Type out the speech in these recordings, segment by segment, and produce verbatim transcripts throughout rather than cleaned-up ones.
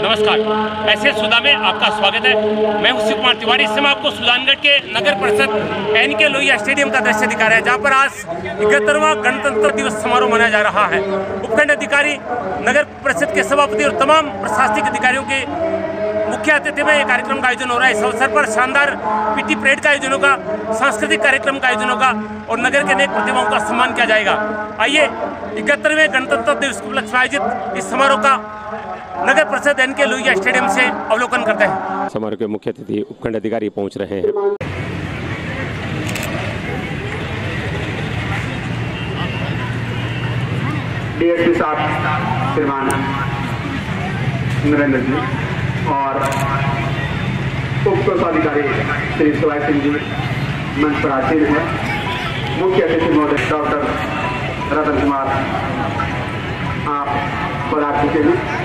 नमस्कार, ऐसे सुधा में आपका स्वागत है। मैं हूं शिव कुमार तिवारी। इस समय आपको सुजानगढ़ के नगर परिषद एन के लोहिया स्टेडियम का दृश्य दिखा रहे हैं, जहां पर आज इकहत्तरवां गणतंत्र दिवस समारोह मनाया जा रहा है। उपखंड अधिकारी, नगर परिषद के सभापति और तमाम प्रशासनिक अधिकारियों के मुख्य अतिथि में यह कार्यक्रम का आयोजन हो रहा है। इस अवसर पर शानदार पीटी परेड का आयोजन होगा, सांस्कृतिक कार्यक्रम का आयोजन होगा और नगर के अनेक प्रतिभाओं का सम्मान किया जाएगा। आइए इकहत्तरवें गणतंत्र दिवस के उपलक्ष्य में आयोजित इस समारोह का नगर परिषद एन के लोहिया स्टेडियम से अवलोकन करते हैं। समारोह के मुख्य अतिथि उपखंड अधिकारी पहुंच रहे हैं। डीएसपी साहब श्रीमान नरेंद्र जी और उप कोषाधिकारी श्री शिवाय सिंह जी मंच पर आसीन है। मुख्य अतिथि महोदय डॉक्टर रतन कुमार आप पधार चुके हैं।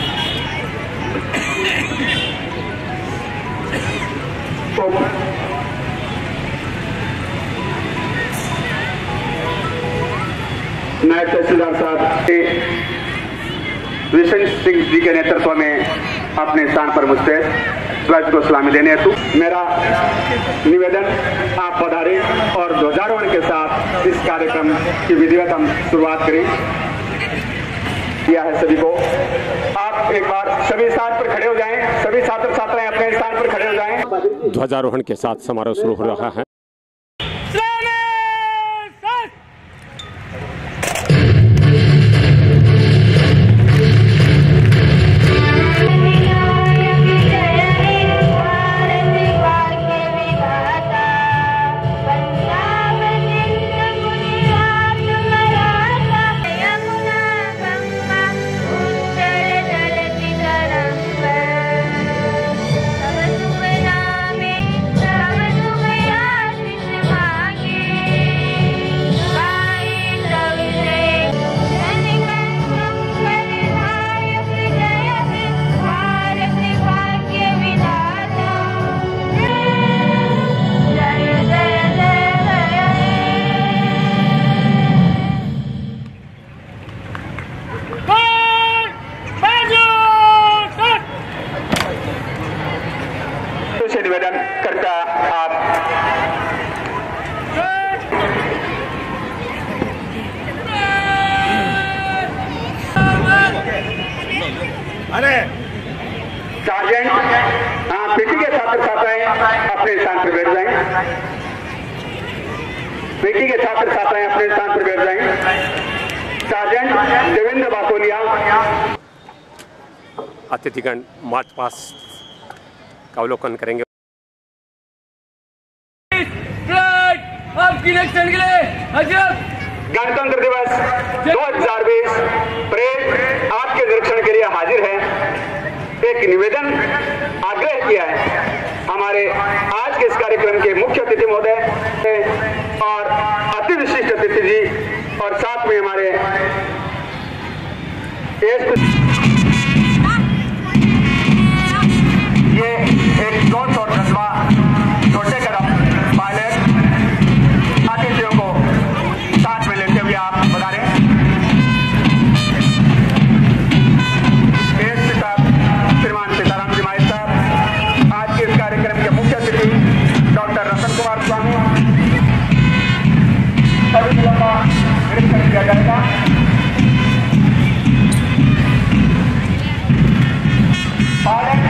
नायब तहसीलदार साहब विशन सिंह जी के नेतृत्व में अपने स्थान पर मुझसे ध्वज को सलामी देने हेतु मेरा निवेदन, आप पधारें और ध्वजारोहण के साथ इस कार्यक्रम की विधिवत हम शुरुआत करें। किया है सभी को। आप एक बार सभी स्थान पर खड़े हो जाएं, सभी छात्र छात्राएं अपने स्थान पर खड़े हो जाएं। ध्वजारोहण के साथ समारोह शुरू हो रहा है। निवेदन करता आप अरे सार्जेंट, हाँ पीटी के छात्र छात्राएं अपने स्थान पर बैठ जाएं। पीटी के छात्र छात्राएं अपने स्थान पर बैठ जाएं। सार्जेंट देवेंद्र बाकोलिया। अतिथिगण मार्च पास्ट का अवलोकन करेंगे। आपकी इलेक्शन के लिए गणतंत्र दिवस दो हजार बीस परेड आपके निरीक्षण के लिए हाजिर है। एक निवेदन आग्रह किया है हमारे आज के इस कार्यक्रम के मुख्य अतिथि महोदय और अति विशिष्ट अतिथि जी और साथ में हमारे ये एक जोश और जज्बा छोटे कदम पायलट अतिथियों को साथ में लेते हुए आप बता रहे हैं। एएसपी साहब श्रीमान सीताराम जी माई साहब, आज के इस कार्यक्रम के मुख्य अतिथि डॉक्टर रतन कुमार स्वामी, सभी जिलों का निरीक्षण किया जाएगा। पायलट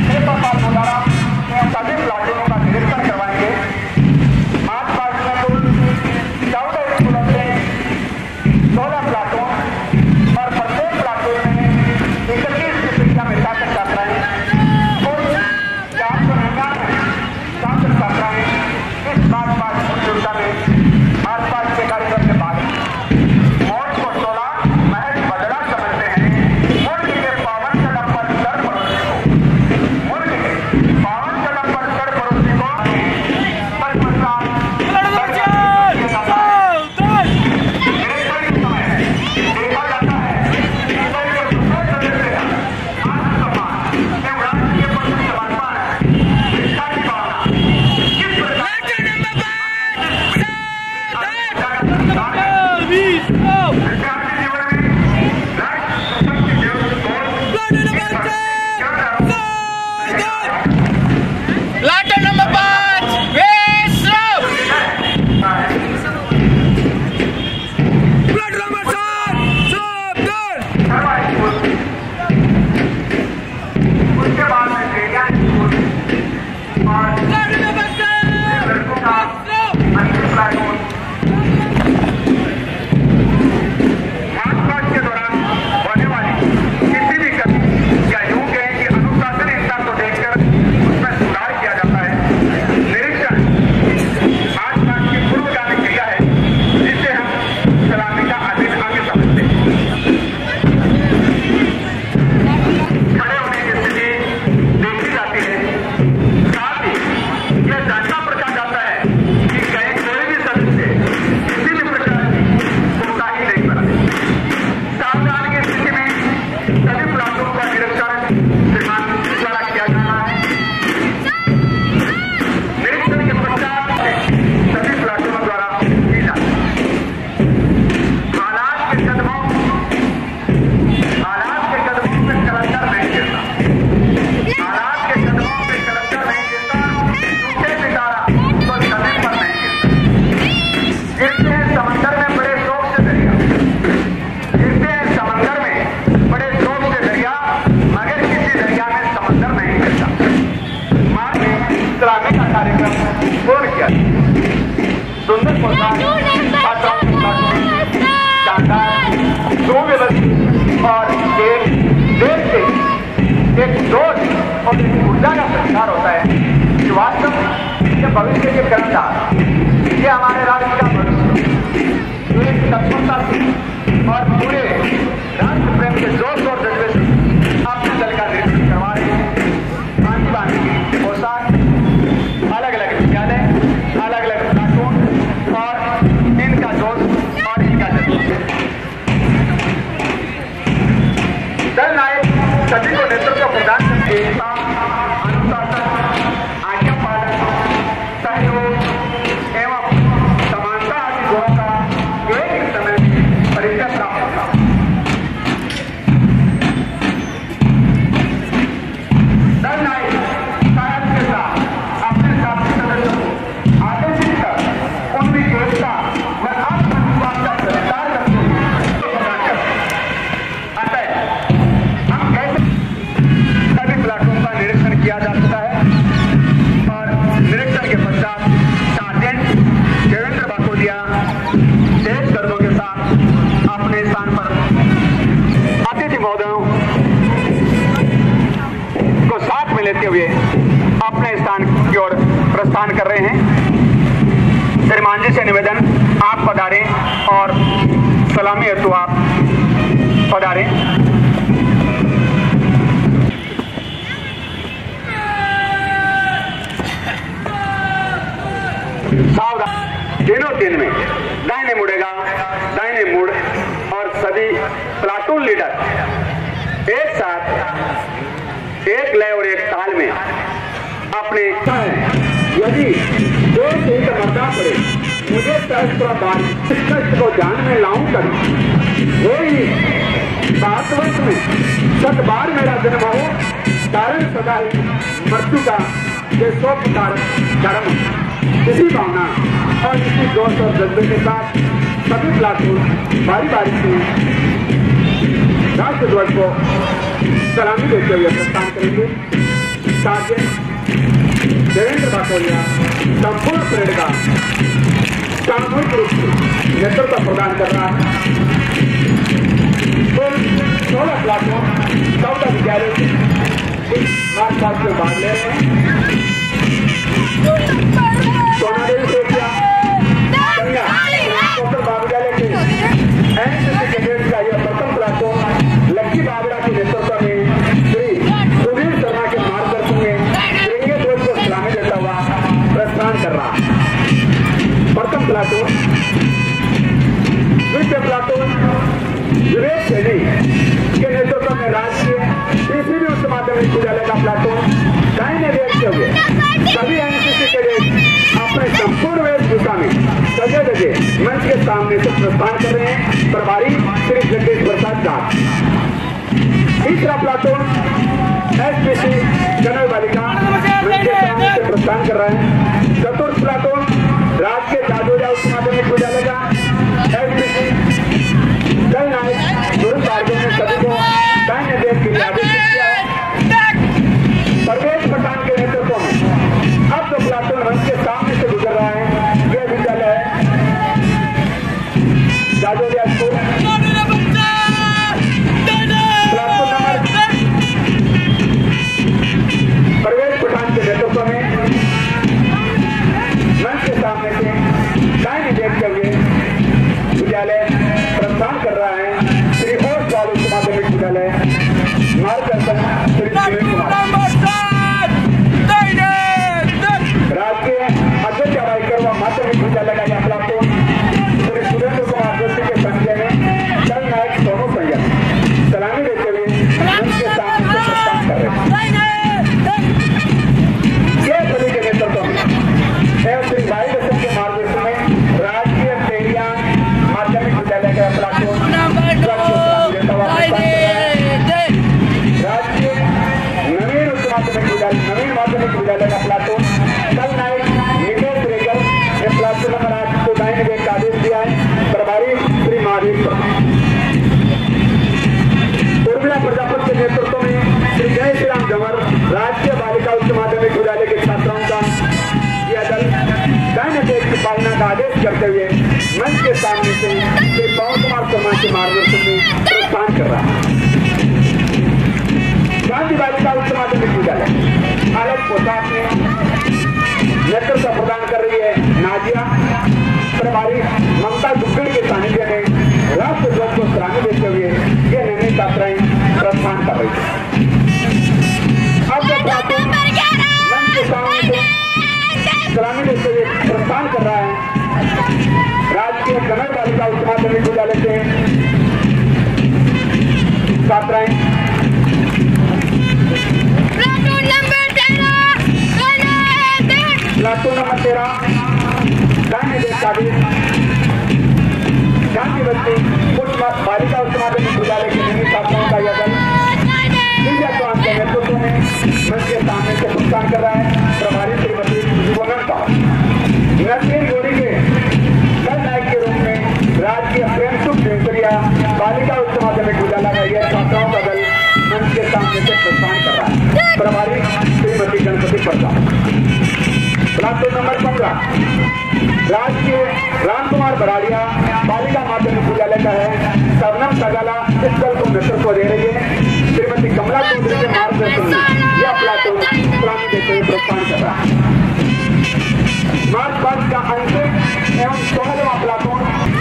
सभी प्लाटूनों का निरीक्षण करवाएंगे। मार्च पास्ट में कुल चौदह स्कूलों से सोलह प्लाटून और प्रत्येक प्लाटून में इकतीस की संख्या में छात्र छात्राएं, कुल चार सौ निन्यानवे छात्र छात्राएं इस मार्च पास्ट प्रतियोगिता में मार्च पास्ट के कार्यक्रम के बाद मोर्च को जोश और एक ऊर्जा का संचार होता है कि वास्तव में ये भविष्य के कर्मचार, ये हमारे राज्य का भविष्य, जो एक तत्परता से और पूरे राष्ट्र प्रेम के जोश और जज्बे से अपने दल का निर्माण करवा रहे हैं। भांति भांति की पोशाक, अलग अलग विद्यालय, अलग अलग प्लाटून और इनका जोश और इनका जज्बा। दल नायक सभी को नेतृत्व प्रदान करके एकता, अनुशासन, आज्ञा पालन, सहयोग एवं समानता आदि गुणों का एक ही समय में परिचय प्राप्त होता। दल नायक शायद के साथ अपने साथी सदस्यों को आदेशित कर उनकी एकता व आत्मविश्वास का प्रचार करते हुए प्रदान करते हैं। अतः हम कैसे सभी प्लाटून का निरीक्षण किया जा चुका है और निरीक्षण के पश्चात सार्जेंट देवेंद्र बाकोदिया तेज गर्दों के साथ अपने स्थान पर अतिथि महोदयों को साथ में लेते हुए अपने स्थान की ओर प्रस्थान कर रहे हैं। श्रीमान जी से निवेदन, आप पधारें और सलामी हेतु आप पधारें। सावधान, तीनों दिन में दाहिने मुड़ेगा, दाहिने मुड़ और सभी प्लाटून लीडर एक साथ एक लय और एक ताल में अपने यदि दो से मरना पड़े मुझे सहस्त्र बार कष्ट को जान में लाऊं कर वही सात वर्ष में सत बार मेरा जन्म हो, कारण सदा ही मृत्यु का ये सौ प्रकार कर्म। इसी भावना और इसी जोश और जज्बे के साथ सभी प्लाटून बारी बारी से राष्ट्र ध्वज को सलामी देते हुए प्रस्थान करेंगे। सार्जेंट देवेंद्र बाकोदिया संपूर्ण परेड का सामूहिक रूप से नेतृत्व प्रदान कर रहा है। कुल सोलह प्लाटून चौदह विद्यालयों से आस पास में भाग ले रहे हैं। सोनादेवी सेठिया कन्या महाविद्यालय के एनसीसी कैडेट का यह प्रथम प्लाटून लक्की बाबरा के नेतृत्व में श्री सुधीर शर्मा के मार्गदर्शन में तिरंगे ध्वज को सलामी देता हुआ प्रस्थान कर रहा है। प्रथम प्लाटून, द्वितीय प्लाटून विवेक सैनी के नेतृत्व में राष्ट्रीय तीसरी उच्च माध्यमिक विद्यालय का प्लाटून दाहिने देखते हुए सभी एनसीसी कैडेट अपने संपूर्ण वेशभूषा में सजे धजे मंच के सामने से प्रस्थान कर रहे हैं। प्रभारी श्री जगदीश प्रसाद दास। तीसरा प्लाटून एसपीसी जनरल बालिका मंच के सामने से प्रस्थान कर रहे हैं। चतुर्थ प्लाटून राजकीय जादोरिया उच्च माध्यमिक विद्यालय का एसपीसी दल नायक गुरु भार्गव ने सभी को दाहिने देश के लिए आदेशित किया है। परवेश पठान के नेतृत्व में अब तो प्लाटून मंच के सामने से गुजर रहा है। यह विद्यालय है Jadoria school. Platoon number Parvesh Pathan के नेतृत्व में मंच के सामने से दाहिने देखते हुए विद्यालय प्रस्थान कर रहा है। श्री होश वाल उच्च माध्यमिक विद्यालय मार्गदर्शन श्री सुनील कुमार। राजकीय अध्यक्ष वाइकर व माध्यमिक विद्यालय का यह प्लाटून श्री सुरेंद्र कुमार जोशी के संख्या में दल नायक सोनू संजय सलामी देते हुए मंच के सामने से प्रस्थान कर रहे हैं। ये सभी के नेतृत्व में एवं श्री भाई दर्शन के मार्गदर्शन में राजकीय तेलिया माध्यमिक विद्यालय का प्लाटून राजकीय नवीन उच्च माध्यमिक विद्यालय नवीन माध्यमिक विद्यालय का प्लाटून दल नायक निकेश रेगल ने प्लाटून नंबर आठ को दाहिने देख का आदेश दिया है। प्रभारी श्री महावीर उर्मिला प्रजापति के नेतृत्व में श्री जय श्री राम जमर राजकीय बालिका उच्च माध्यमिक विद्यालय के छात्राओं का यह दल दाहिने देश की पालना का आदेश करते हुए मंच के सामने से श्री पवन कुमार शर्मा के मार्गदर्शन में प्रस्थान कर रहा है। गांधी बालिका उच्च पोशाक में नेतृत्व प्रदान कर रही है नाजिया। प्रभारी ममता दुग्गड़ के सानिध्य में राष्ट्र ध्वज को सलामी देते हुए ये नन्ही छात्राएं प्रस्थान कर रही है। अब जब प्रातः मंच के सामने से सलामी देते हुए प्रस्थान कर रहा है राजकीय कन्नड़ बालिका उच्च माध्यमिक विद्यालय से छात्राएं। प्लाटून नंबर तेरह गांधी गांधी बस्ती उच्च बालिका उच्च माध्यमिक विद्यालय की नन्ही छात्राओं का यह दल इंडिया चौहान के नेतृत्व में मंच के सामने से प्रस्थान कर रहा है। प्रभारी श्रीमती युवगण का नरसिंह गोरी के दल नायक के रूप में राजकीय प्रेम सुख देवरिया बालिका उच्च माध्यमिक विद्यालय का यह छात्राओं का दल मंच के सामने से प्रस्थान कर रहा है। प्रभारी श्रीमती गणपति प्रसाद। प्लाटून नंबर पंद्रह राजकीय रामकुमार बराड़िया बालिका माध्यमिक विद्यालय का है। सरनम सगाला इस दल को नेतृत्व दे रही है। श्रीमती कमला चौधरी के मार्गदर्शन में यह प्लाटून सलामी देते हुए प्रस्थान कर रहा है। मार्च पास्ट का अंतिम एवं सोलहवां प्लाटून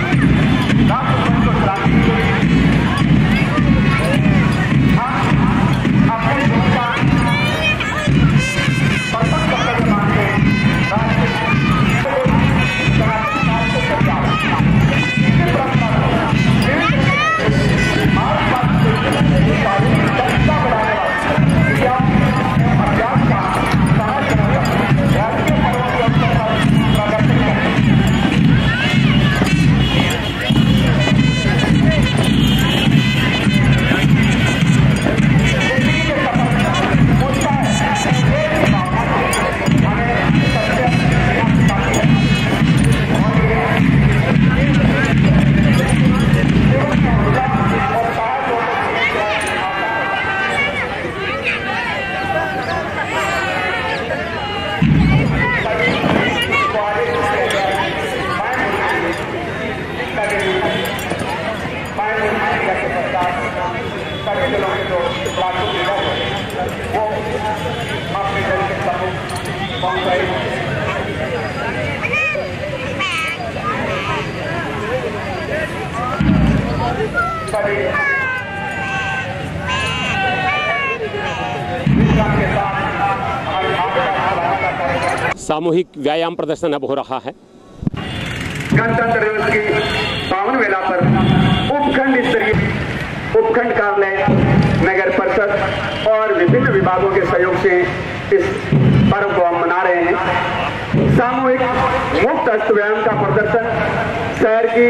सामूहिक व्यायाम प्रदर्शन अब हो रहा है। गणतंत्र दिवस की पावन वेला पर उपखंड स्तरीय उपखंड कार्यालय नगर परिषद और विभिन्न विभागों के सहयोग से इस पर्व को हम मना रहे हैं। सामूहिक मुक्त हस्त व्यायाम का प्रदर्शन शहर की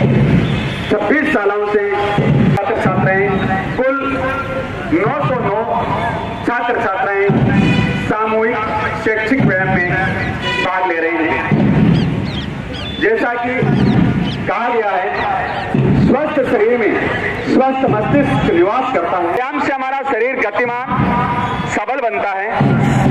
छब्बीस शालाओं से छात्र छात्राएं कुल नौ सौ नौ छात्र छात्राएं सामूहिक शैक्षिक व्यायाम में भाग ले रहे हैं। जैसा कि कहा गया है स्वस्थ शरीर में स्वस्थ मस्तिष्क निवास करता है। व्यायाम से हमारा शरीर गतिमान सबल बनता है,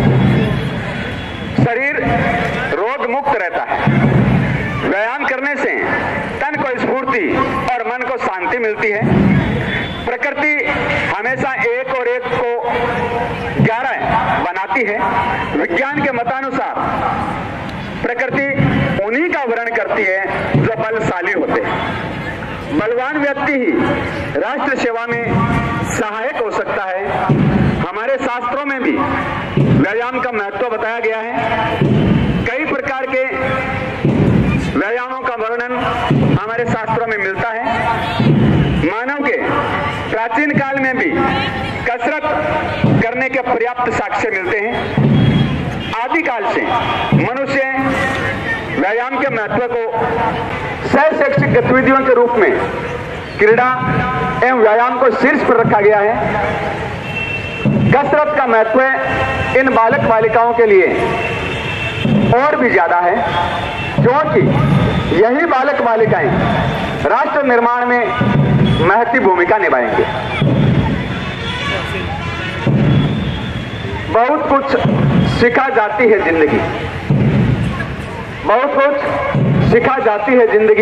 शरीर रोग मुक्त रहता है। व्यायाम करने से तन को स्फूर्ति और मन को शांति मिलती है। प्रकृति हमेशा एक और एक को ग्यारह बनाती है। विज्ञान के मतानुसार प्रकृति उन्हीं का वर्णन करती है जो बलशाली होते हैं। बलवान व्यक्ति ही राष्ट्र सेवा में सहायक हो सकता है। हमारे शास्त्रों में भी व्यायाम का महत्व बताया गया है। कई प्रकार के व्यायामों का वर्णन हमारे शास्त्रों में मिलता है। मानव के प्राचीन काल में भी कसरत करने के पर्याप्त साक्ष्य मिलते हैं। आदिकाल से मनुष्य व्यायाम के महत्व को सह शैक्षिक गतिविधियों के रूप में क्रीड़ा एवं व्यायाम को शीर्ष पर रखा गया है। कसरत का महत्व इन बालक बालिकाओं के लिए और भी ज्यादा है, क्योंकि यही बालक बालिकाएं राष्ट्र निर्माण में महती भूमिका निभाएंगे। बहुत कुछ सिखा जाती है जिंदगी, बहुत कुछ सिखा जाती है जिंदगी,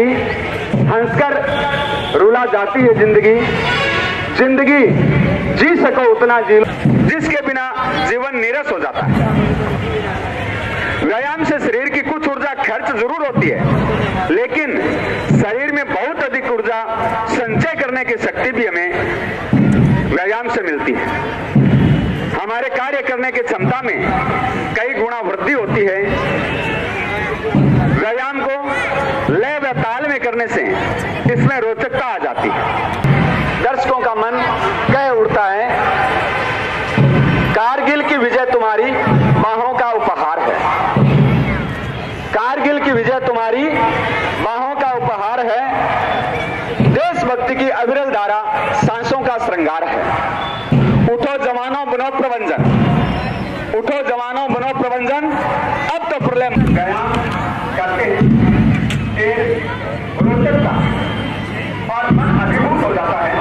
हंसकर रुला जाती है जिंदगी। जिंदगी जी सको उतना जी लो। जिसके बिना जीवन नीरस हो जाता है। व्यायाम से शरीर की कुछ ऊर्जा खर्च जरूर होती है, लेकिन शरीर में बहुत अधिक ऊर्जा संचय करने की शक्ति भी हमें व्यायाम से मिलती है। हमारे कार्य करने की क्षमता में कई गुना वृद्धि होती है। व्यायाम को लय व ताल में करने से इसमें रोचकता आ जाती है। दर्शकों का मन कह उठता है, कारगिल की विजय तुम्हारी बाहों का उपहार है। कारगिल की विजय तुम्हारी बाहों का उपहार है। देशभक्ति की अविरल धारा सांसों का श्रृंगार है। उठो जवानों बनो प्रबंधन, उठो जवानों बनो प्रबंधन, अब तो प्रलय। व्यायाम करके एक रोचकता और मन अभिभूत हो जाता है।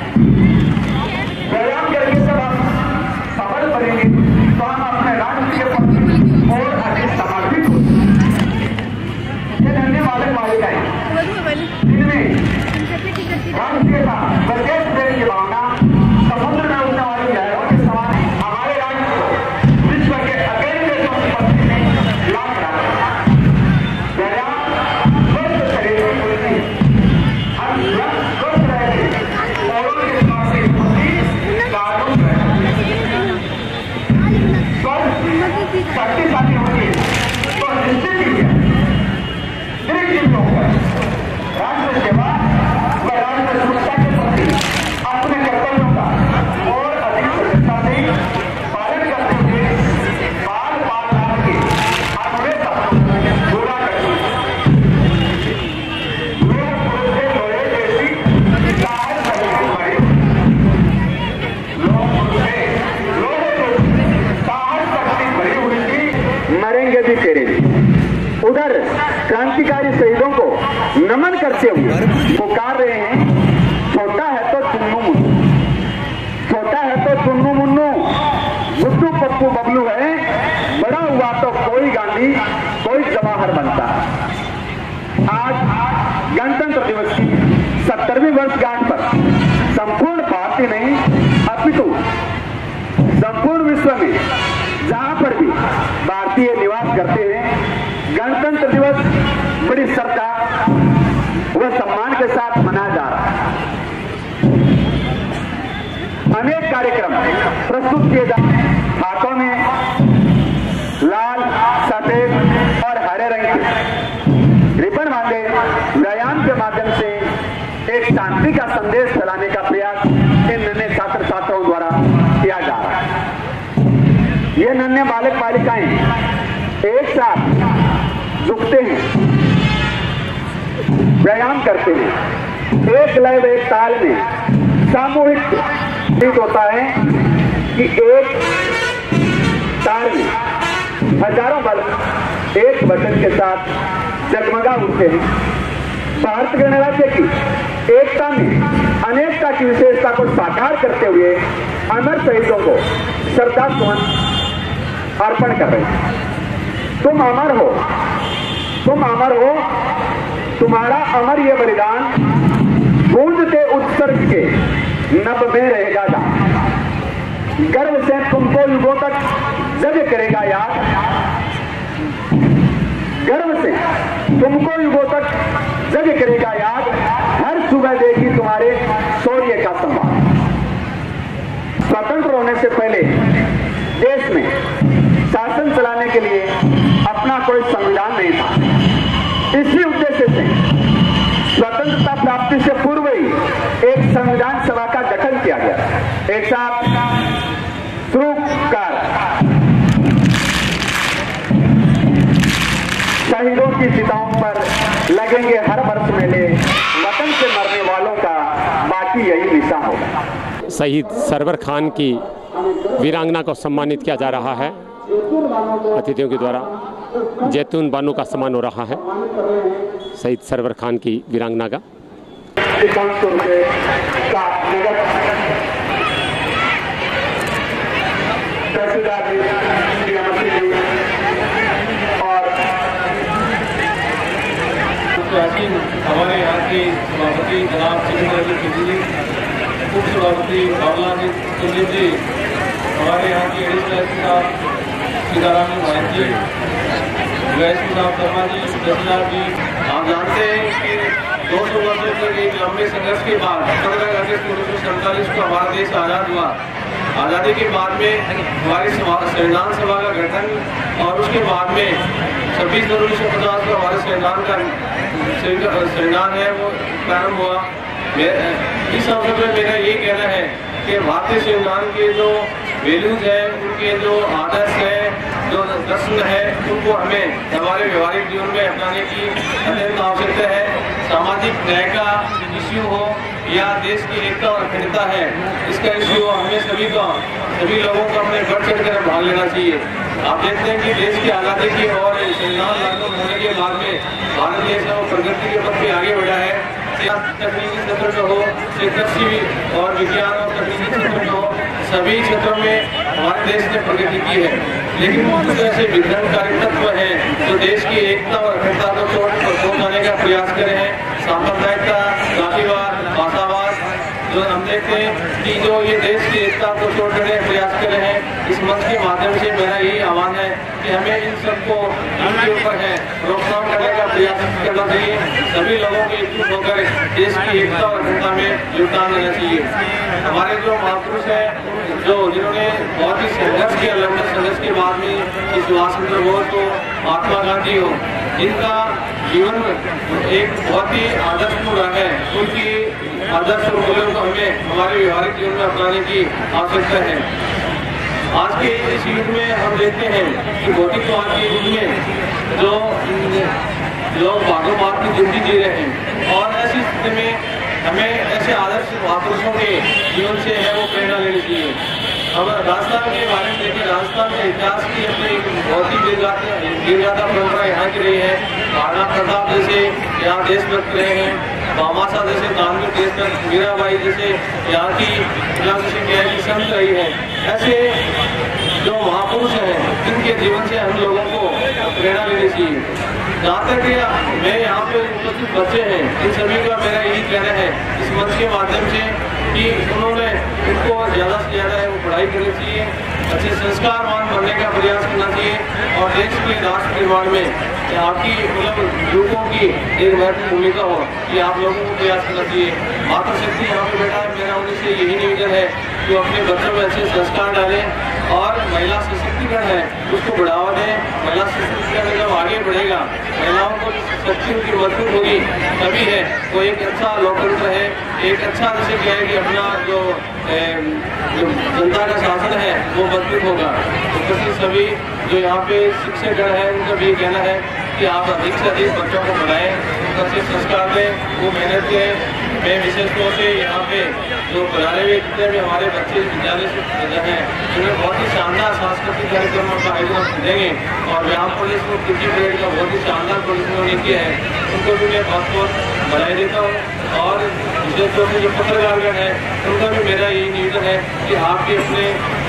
व्यायाम करके जब हम सफल बनेंगे तो हम अपने राष्ट्र के प्रति और अधिक समर्पित होंगे। ये धन्य बालक बालिकाएं जिनमें राष्ट्रीयता व देश प्रेम की भावना समुद्र में उठने वाली लहरों के समान हमारे राज्य को विश्व के अकेले देशों की पत्नी में ला रहा। व्यायाम स्वस्थ शरीर में कुछ नहीं, हम स्वस्थ रहेंगे और उनके स्वास्थ्य के प्रति जागरूक रहेंगे। स्वस्थ शक्तिशाली होंगे तो निश्चित ही है दीर्घ जीवी होगा। राष्ट्र सेवा व राष्ट्र सुरक्षा के प्रति अपने कर्तव्यों का और अधिक सजगता से पालन करते हुए बाल बाल लाभ के अधूरे सपनों को पूरा करते लोग पुरुष से लोहे जैसी साहस करके मरे। लोग पुरुष से लोहे जैसी साहस शक्ति भरी हुई थी, मरेंगे भी तेरे लिए। उधर क्रांतिकारी शहीदों को नमन करते हुए पुकार रहे हैं, छोटा है तो चुन्नू मुन्नू, छोटा है तो चुन्नू मुन्नू, गुड्डू पप्पू बबलू है, बड़ा हुआ तो कोई गांधी कोई जवाहर बनता। आज गणतंत्र दिवस की सत्तरवीं वर्षगांठ पर संपूर्ण भारतीय नहीं अपितु संपूर्ण विश्व में जहां पर भी भारतीय निवास करते हैं, गणतंत्र दिवस बड़ी श्रद्धा व सम्मान के साथ मनाया जा रहा है। अनेक कार्यक्रम प्रस्तुत किए जाते हैं। हाथों में लाल, सफेद और हरे रंग के रिबन बांधे व्यायाम के माध्यम से एक शांति का संदेश फैलाने का प्रयास इन नन्हे छात्र छात्राओं द्वारा किया जा रहा है। ये नन्हे बालक बालिकाएं एक साथ झुकते हैं, व्यायाम करते हैं, एक लय व एक ताल में सामूहिक प्रतीत होता है कि एक ताल में हजारों बालक एक वचन के साथ जगमगा उठते हैं। भारत गणराज्य की एकता में अनेकता की विशेषता को साकार करते हुए अमर शहीदों को श्रद्धा सुमन अर्पण कर रहे हैं। तुम अमर हो, तुम अमर हो, तुम्हारा अमर ये बलिदान गूंजते उत्सर्ग के नभ में रहेगा जान। गर्व से तुमको युगों तक जग करेगा याद, गर्व से तुमको युगों तक जग करेगा याद। हर सुबह देखी तुम्हारे शौर्य का सम्मान। स्वतंत्र होने से पहले देश में शासन चलाने के लिए अपना कोई संविधान नहीं था। इसी उद्देश्य से स्वतंत्रता प्राप्ति से पूर्व ही एक संविधान सभा का गठन किया गया। एक साथ शुरू कर शहीदों की चिताओं पर लगेंगे हर वर्ष मेले, वतन से मरने वालों का बाकी यही निशान होगा। शहीद सरवर खान की वीरांगना को सम्मानित किया जा रहा है। अतिथियों के द्वारा जैतून बानो का सम्मान हो रहा है शहीद सरवर खान की वीरांगना का। हमारे यहाँ के सभापति जनाब सिंह जी, उप सभापति बाबला जी, सुनील जी हमारे यहाँ के एडिशनल एस पी साहब सीताराम भाई जी, एस पी साहब शर्मा जी, जसलाल जी, आप जानते हैं कि दो सौ वर्षों तक एक लंबे संघर्ष के बाद पंद्रह अगस्त उन्नीस सौ सैंतालीस को हमारा देश आज़ाद हुआ। आज़ादी के बाद में हमारी संविधान सभा का गठन और उसके बाद में छब्बीस जनवरी उन्नीस सौ पचास को हमारे संविधान का संविधान है वो प्रारंभ हुआ। इस अवसर पर मेरा ये कहना है कि भारतीय संविधान के जो वैल्यूज है, उनके जो आदर्श है, जो दर्शन है, उनको हमें हमारे व्यवहारिक जीवन में अपनाने की अत्यंत आवश्यकता है। सामाजिक न्याय का इश्यू हो या देश की एकता और अखंडता है, इसका इश्यू हो, हमें सभी का सभी लोगों को अपने बढ़ चढ़ कर भाग लेना चाहिए। आप देखते हैं कि देश की आज़ादी की और संविधान लागू होने के बाद में भारत देश है वो प्रगति के पथ पे आगे बढ़ा है। तकनीकी क्षेत्र में हो, कृषि और विज्ञान और तकनीकी क्षेत्र में हो, सभी क्षेत्रों में हमारे देश ने प्रगति की है। लेकिन कुछ ऐसे विघटनकारी तत्व हैं जो देश की एकता और अखंडता को चोट पर पहुंचाने का प्रयास कर रहे हैं। सांप्रदायिकता, जातिवाद, भाषावाद, जो हम देखते हैं कि जो ये देश की एकता को तोड़ने का प्रयास कर रहे हैं। इस मंच के माध्यम से मेरा यही आह्वान है कि हमें इन सबको इनके ऊपर है रोकथाम करने का प्रयास करना चाहिए। सभी लोगों के एकजुट होकर देश की एकता और अखंडता में योगदान देना चाहिए। हमारे जो महापुरुष हैं, जो जिन्होंने बहुत ही संघर्ष किया, लंबे संघर्ष के बाद में इस सुभाष चंद्र बोस हो, महात्मा गांधी हो, इनका जीवन एक बहुत ही आदर्शपूर्ण है। उनकी आदर्श और मूल्यों को हमें हमारे व्यवहारिक जीवन में अपनाने की आवश्यकता है। आज के इस युग में हम देखते हैं कि भौतिकवाद के युग में जो लोग भागो भाग की जिंदगी जी रहे हैं और ऐसी स्थिति में हमें ऐसे आदर्श महापुरुषों के जीवन से है वो प्रेरणा लेनी चाहिए। अब राजस्थान के बारे में देखिए, राजस्थान के इतिहास की अपनी बहुत ही दीर्घाता परंपरा यहाँ की रही है। महाराणा प्रताप जैसे यहाँ देशभक्त रहे हैं, मामासा जैसे नानक देशभक्त, मीराबाई जैसे यहाँ की जैसे क्या है संत रही है। ऐसे जो महापुरुष हैं, इनके जीवन से हम लोगों को प्रेरणा लेनी चाहिए। जहाँ तक मैं यहाँ पे उपस्थित बच्चे हैं, इन सभी का मेरा यही कहना है इस मंच के माध्यम से कि उन्होंने उनको ज़्यादा से ज़्यादा है वो पढ़ाई करनी चाहिए, अच्छे संस्कारवान बनने का प्रयास करना चाहिए और देश के राष्ट्र निर्माण में आपकी मतलब युवकों की एक महत्वपूर्ण भूमिका हो, ये आप लोगों को प्रयास करना चाहिए। मातृशक्ति यहाँ पे बैठा है, मेरा उनसे यही निवेदन है कि अपने बच्चों में अच्छे संस्कार डालें और महिला सशक्तिकरण है उसको बढ़ावा दें। महिला सशक्तिकरण जब आगे बढ़ेगा, महिलाओं को शक्ति उनकी मजबूत होगी, तभी है वो एक अच्छा लोकतंत्र है, एक अच्छा जैसे क्या है कि अपना जो जो जनता का शासन है वो मजबूत होगा। तो सभी जो यहाँ पे शिक्षकगण है उनका भी कहना है कि आप अधिक से अधिक बच्चों को पढ़ाएं, उनका अच्छे संस्कार दें, वो मेहनत करें। मैं विशेष तौर से यहाँ पे जो पढ़ाने में जितने भी हमारे बच्चे विद्यालय से हैं उन्हें बहुत ही शानदार सांस्कृतिक कार्यक्रमों का आयोजन देंगे और व्यायाम पुलिस को कृषि परेड का बहुत ही शानदार पुलिस ने किया है, उनको भी मैं बहुत बहुत बधाई देता हूँ। और विशेष तौर से जो पत्रकारगण है उनका भी मेरा यही निवेदन है कि आपके अपने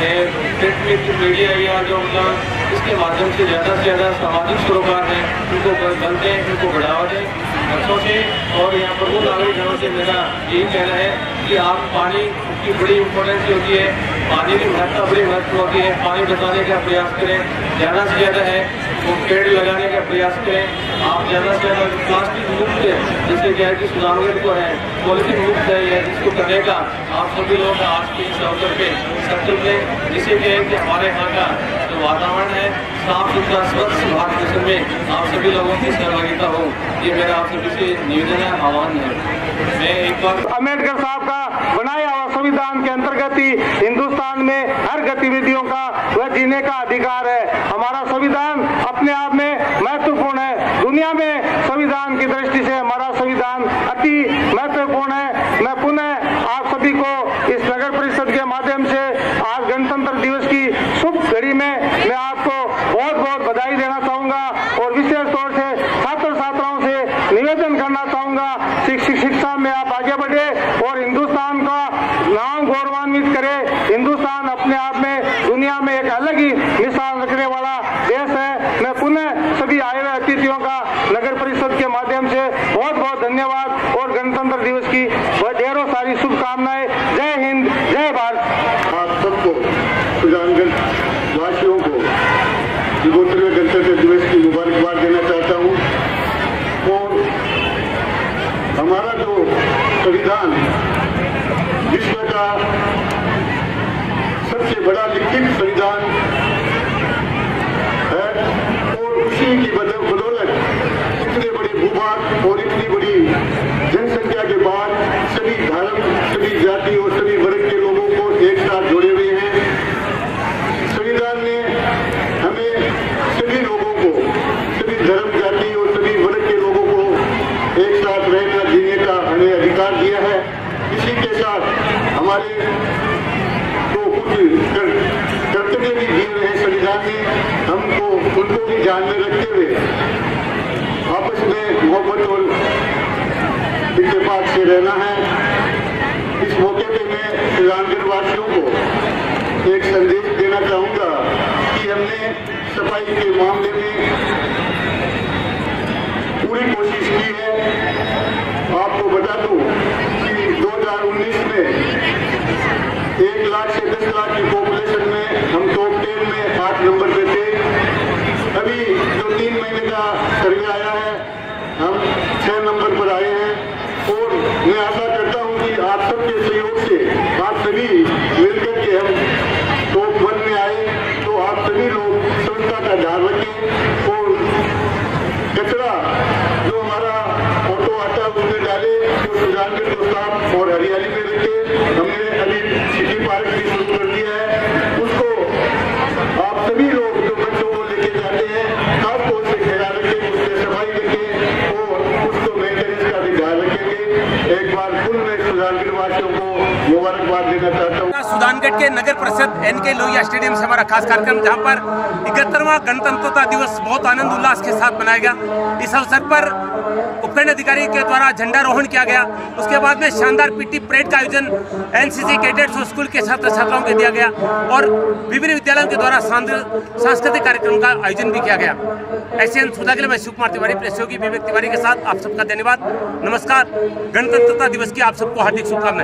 प्रिंट मीडिया या जो मतलब इसके माध्यम से ज़्यादा से ज़्यादा सामाजिक सरोकार हैं उनको बनते हैं, उनको बढ़ावा दें बच्चों से। और यहाँ प्रमुख नागरिकों से मेरा यही कहना है कि आप पानी की बड़ी इम्पोर्टेंस होती है, पानी की महत्ता बड़ी महत्व होती है, पानी बचाने का प्रयास करें, ज़्यादा से ज़्यादा है वो पेड़ लगाने का प्रयास करें। आप ज़्यादा से ज़्यादा प्लास्टिक मुक्त जैसे क्या है कि सुधारगढ़ को है पॉलिथीन मुक्त है या जिसको करने का आप सभी लोग आज के इस अवसर पे संकल्प लें, जिससे क्या है कि हमारे यहाँ का जो वातावरण है साफ सुथरा स्वच्छ भारत मिशन में आप सभी लोगों की सहभागिता हो, ये मेरा आप सभी से निवेदन है, आह्वान है। मैं एक बार अम्बेडकर साहब का बनाया हुआ संविधान के अंतर्गत ही हिंदुस्तान में हर गतिविधियों का वह जीने का अधिकार है। हमारा संविधान अपने आप में महत्वपूर्ण है, दुनिया में संविधान की दृष्टि से हमारा संविधान अति महत्वपूर्ण है। मैं पुनः आप सभी को इस नगर परिषद के माध्यम से आज गणतंत्र दिवस की शुभ घड़ी में मैं आपको बहुत बहुत बधाई देना चाहूंगा और विशेष तौर से छात्र छात्राओं से निवेदन करना चाहूंगा शिक्षा में आप आगे बढ़े और हिंदुस्तान का नाम गौरवान्वित करे। हिंदुस्तान अपने आप में दुनिया में एक अलग ही मिसाल रखने वाला देश है। मैं पुनः सभी आए हुए अतिथियों का नगर परिषद के माध्यम से बहुत बहुत धन्यवाद और गणतंत्र दिवस की ढेरों सारी शुभकामनाएं। जय हिंद, जय भारत। आप सबको ये बड़ा लिखित संविधान है और उसी की बदौलत इतने बड़े भूभाग और इतनी बड़ी जनसंख्या के बाद सभी धर्म, सभी जाति और सभी वर्ग के लोगों को एक साथ जोड़े हुए हैं। संविधान ने हमें सभी लोगों को, सभी धर्म, जाति और सभी वर्ग के लोगों को एक साथ रहना, जीने का हमें अधिकार दिया है। इसी के साथ हमारे को कुछ कर्तव्य भी दिए हुए हैं संविधान ने, हमको उनको भी ध्यान में रखते हुए आपस में मोहब्बत और इत्तेफाक से रहना है। इस मौके पे मैं सुजानगढ़ वासियों को एक संदेश देना चाहूंगा कि हमने सफाई के मामले में पूरी कोशिश की है। आपको बता दूं कि दो हज़ार उन्नीस में एक लाख से दस लाख की पॉपुलेशन में हम टॉप टेन में आठ नंबर पे थे। अभी जो तीन महीने का सर्वे आया है हम छह नंबर पर आए हैं और मैं आशा करता हूं कि आप सबके सहयोग से आप सभी मिलकर के हम टॉप वन में आए तो आप सभी लोग स्वच्छता का ध्यान रखें और कचरा जो हमारा ऑटो आता है उसमें डाले, जो सुजानगढ़ को साफ और हरियाली में रखे। हमने अभी सिटी पार्क भी शुरू कर दिया है, उसको आप सभी लोग जो बच्चों को लेके जाते हैं खास तौर से ख्याल रखें, उससे सफाई रखें और उसको मेंटेनेंस का भी ध्यान रखेंगे। एक बार पुनः मैं सुजानगढ़ वासियों को मुबारकबाद देना चाहता हूँ। सुजानगढ़ के नगर परिषद एन के लोहिया स्टेडियम से हमारा खास कार्यक्रम, जहां पर इकहत्तरवां गणतंत्रता दिवस बहुत आनंद उल्लास के साथ मनाया गया। इस अवसर पर उपखंड अधिकारी के द्वारा झंडारोहण किया गया। उसके बाद में शानदार पीटी परेड का आयोजन एनसीसी कैडेट्स और स्कूल के छात्र छात्राओं को दिया गया और विभिन्न विद्यालयों के द्वारा सांस्कृतिक कार्यक्रम का आयोजन भी किया गया। एशियन सुधा के लिए मैं शिव कुमार तिवारी, प्रेस सहयोगी विवेक तिवारी के साथ आप सबका धन्यवाद। नमस्कार। गणतंत्रता दिवस की आप सबको हार्दिक शुभकामनाएं।